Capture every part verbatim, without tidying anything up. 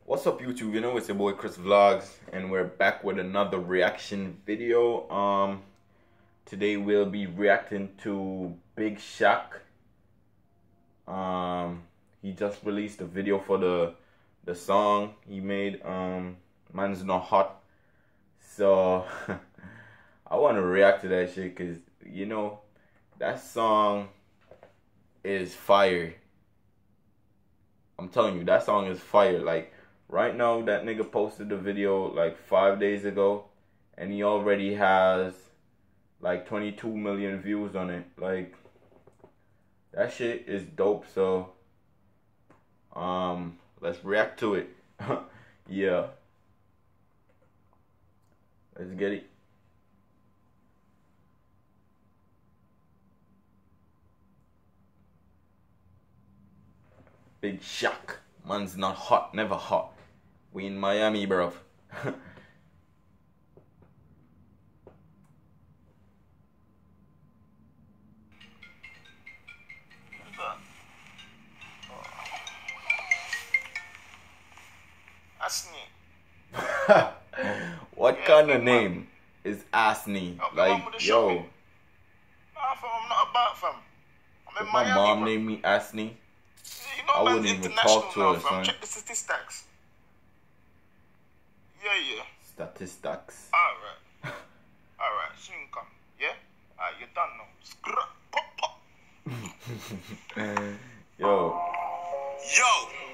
What's up, YouTube? You know, it's your boy Chris Vlogs, and we're back with another reaction video. Um, today we'll be reacting to Big Shaq. Um, he just released a video for the the song he made. Um, Man's Not Hot. So I want to react to that shit because you know that song is fire. I'm telling you, that song is fire. Like. Right now, that nigga posted the video like five days ago, and he already has like twenty-two million views on it. Like, that shit is dope. So, um, let's react to it. Yeah, let's get it. Big Shaq. Man's not hot, never hot. We in Miami, bruv. Asni. What Yeah, kind of man. name is Asni? Oh, my mum Like, would've shot yo, me. Nah, fam, I'm not about, fam. I'm in if my Miami, mom bro. named me Asni, You know, I man's wouldn't even international talk to now, her, fam. son. Check the statistics. Yeah, yeah. Statistics. Alright. Alright, soon come. Yeah? Alright, you're done now. Scrap. Pop, pop. Yo, Yo.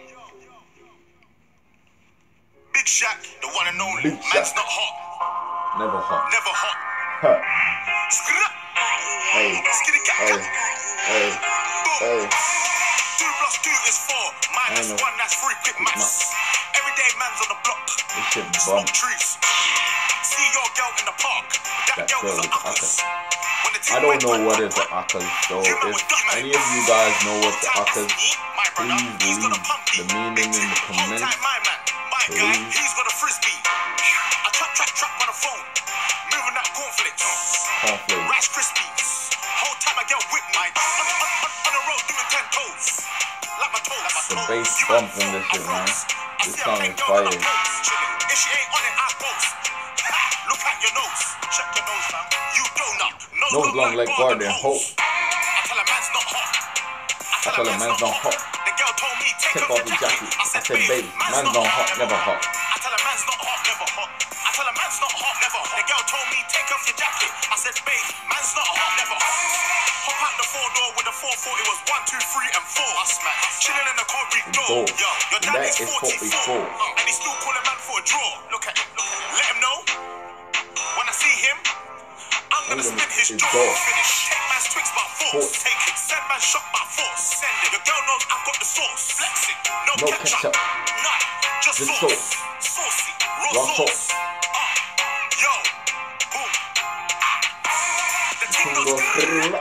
Big Shaq, the one and only. Big Man's Shaq. not hot. never hot. Never hot. Huh. Scrap. Hey, Skitty cat. hey, hey, hey. Two plus two is four. Minus I know. one, that's three. Quick Quick maths. Everyday man's on the block. This shit Smoke bump. trees. See your girl in the park. That, That girl girl was is a uckers. When the I team don't went know one, what one, is the one, Akkas, so you know if what done, any mate. of you guys know what the Whole time Akkas, that's me, my brother. please He's got a leave pumpy. the meaning in the Whole comments. time my man. My guy, Please. he's got a frisbee. I trap, trap, trap on the phone. Moving that cornflakes. Cornflakes. Rice Krispies. Whole time I get with me. On, on, on, on the road doing ten toes. Like my toes. Like my The toes. bass You bump might in this fall, shit, I man. froze. I This see a song plain is girl on the fire. post. Chilling. If she ain't on it, I post. Look at your nose. Check your nose, fam. You donut. Nose, Nose long like garden hose. hope. I tell a man's not hot. I tell a man's not hot. The girl told me take, Take off the jacket. I said, babe, man's not hot, never hot. I tell a man's not hot, never hot. I tell a man's not hot, never hot. The girl told me take off your jacket. I said, babe, man's not hot, never hot. Hop out the four door with the four four. It was one, two, three, and four. I smack. Chilling in the corridor. Four. Yo, your dad That is is forty-four, forty-four. and he's still calling man for a draw. Look at him. Look at him. Let him know. When I see him, I'm gonna spin his his jaw. jaw. Finish. Take man's twigs by force. Force. Take it. Send man shot by force. Send it. Your girl knows I've got the sauce. Flex it. No, No ketchup. ketchup. Nah, just, Just sauce. sauce. Saucy. Raw, Raw sauce. sauce. Uh, yo. Boom. The ting Tingo goes. grrrr.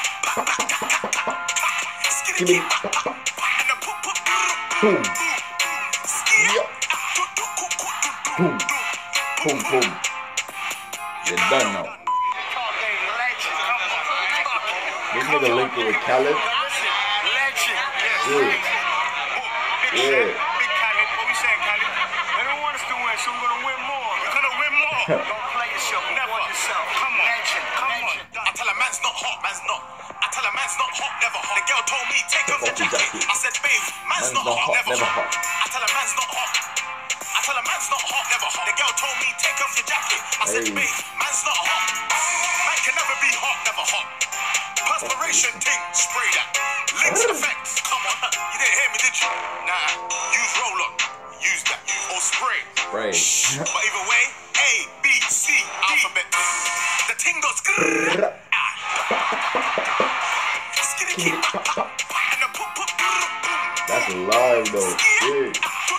Skitty Give me. keep. And the poop, poop, Boom. Ski. Yo. Boom. Boom, boom. You're done now. This nigga linked it with Khaled. Yeah. Yeah. Big Khaled, what we saying, Khaled? They don't want us to win, so we're gonna win more. We're gonna win more. Don't play yourself, never yourself. Come on, legend, come on. I tell a man's not hot, man's not. I tell a man's not hot, never hot. The girl told me take off your jacket. I said, babe, man's not hot, never hot. I tell a man's not hot. I tell a man's not hot, never hot. The girl told me take off your jacket. I said, Hey. babe, man's not hot. Man can never be hot, never hot. Perspiration ting, spray that. Links effects, come on. You didn't hear me, did you? Nah, use roll on. Use that. Or spray. Spray. But either way, A, B, C, alphabet. The ting goes grrrr. Ah. Skitty keep. And the poop poop grrrr, boom. That's live though. Shit.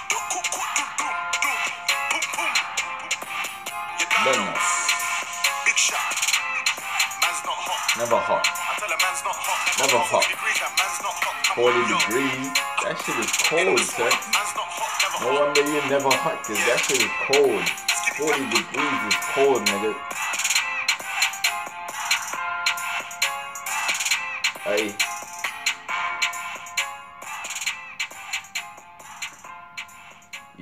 Done now. Big shot. Man's not hot. Never hot. I tell a man's not hot. Never hot. forty degrees, that man's not hot. Come forty on, yo. degrees. That shit is In cold, the son. man's not hot, never No hot. wonder you never hot, cause that shit is cold. forty degrees is cold, nigga. Hey.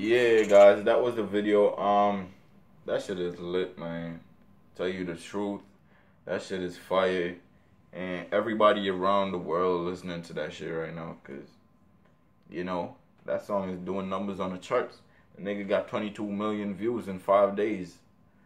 yeah, guys, that was the video. Um, that shit is lit, man. Tell you the truth, that shit is fire, and everybody around the world listening to that shit right now, cause you know that song is doing numbers on the charts. The nigga got twenty-two million views in five days.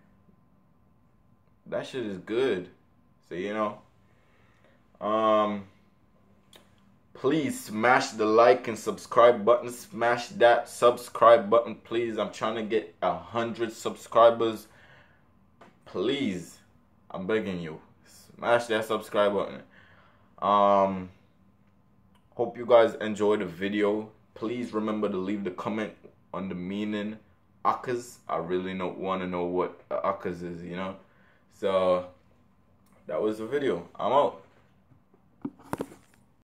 That shit is good. So you know, um. Please smash the like and subscribe button. Smash that subscribe button, please. I'm trying to get a hundred subscribers. Please, I'm begging you. Smash that subscribe button. Um, hope you guys enjoyed the video. Please remember to leave the comment on the meaning Akaz. I really don't want to know what Akaz is, you know. So that was the video. I'm out.